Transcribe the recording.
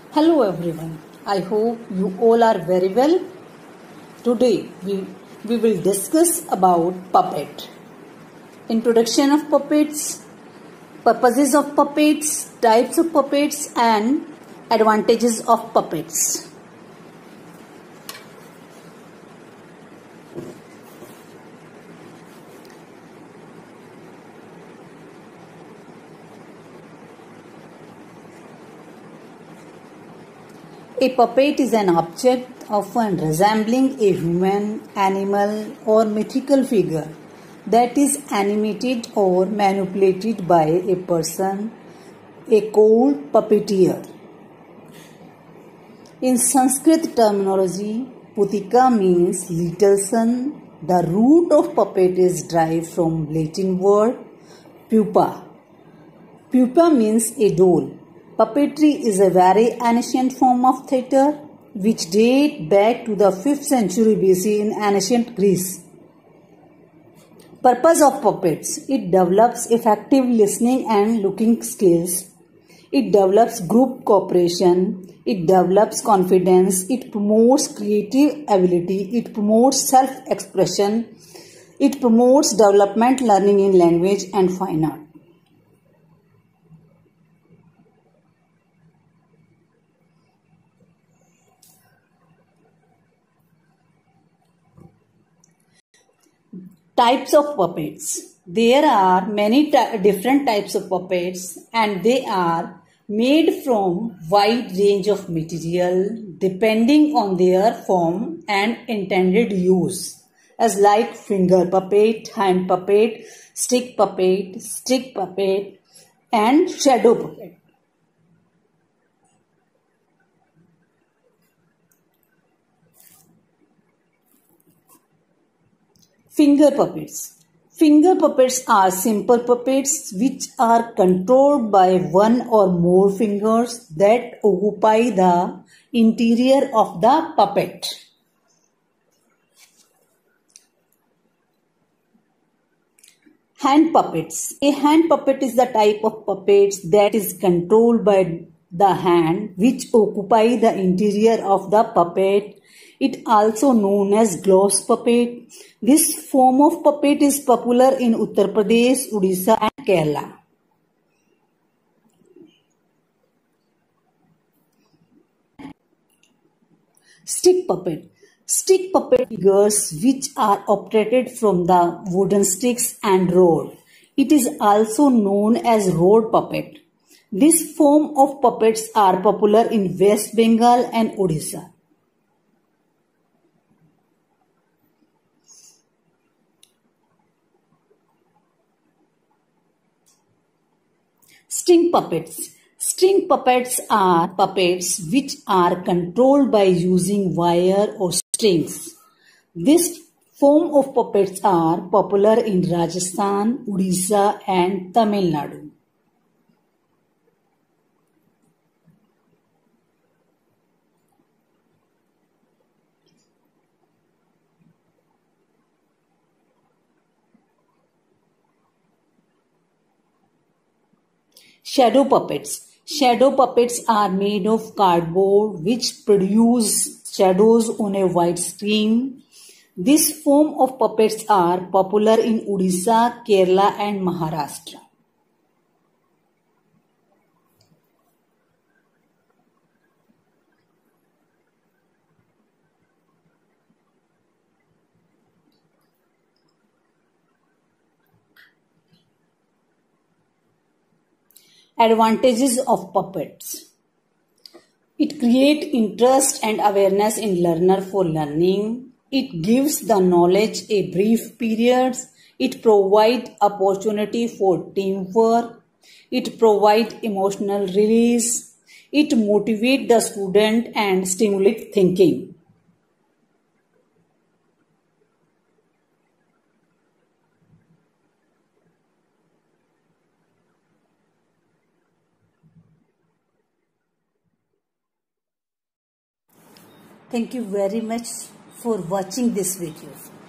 Hello everyone. I hope you all are very well. Today we will discuss about puppet. Introduction of puppets, purposes of puppets, types of puppets and advantages of puppets. A puppet is an object often resembling a human, animal or mythical figure that is animated or manipulated by a person, called puppeteer. In Sanskrit terminology, putika means little son. The root of puppet is derived from Latin word pupa. Pupa means a doll. Puppetry is a very ancient form of theatre which dates back to the 5th century BC in ancient Greece. Purpose of puppets: it develops effective listening and looking skills. It develops group cooperation. It develops confidence. It promotes creative ability. It promotes self-expression. It promotes development learning in language and fine art. Types of puppets. There are many different types of puppets and they are made from wide range of material depending on their form and intended use, as like finger puppet, hand puppet, stick puppet, and shadow puppet. Finger puppets. Finger puppets are simple puppets which are controlled by one or more fingers that occupy the interior of the puppet. Hand puppets. A hand puppet is the type of puppets that is controlled by the hand which occupy the interior of the puppet. It also known as gloss puppet. This form of puppet is popular in Uttar Pradesh, Odisha and Kerala. Stick puppet. Stick puppet figures which are operated from the wooden sticks and rod. It is also known as rod puppet. This form of puppets are popular in West Bengal and Odisha. String puppets. String puppets are puppets which are controlled by using wire or strings. This form of puppets are popular in Rajasthan, Odisha and Tamil Nadu. Shadow puppets. Shadow puppets are made of cardboard which produce shadows on a white screen. This form of puppets are popular in Odisha, Kerala and Maharashtra. Advantages of puppets. It creates interest and awareness in learner for learning. It gives the knowledge a brief period. It provides opportunity for teamwork. It provides emotional release. It motivates the student and stimulates thinking. Thank you very much for watching this video.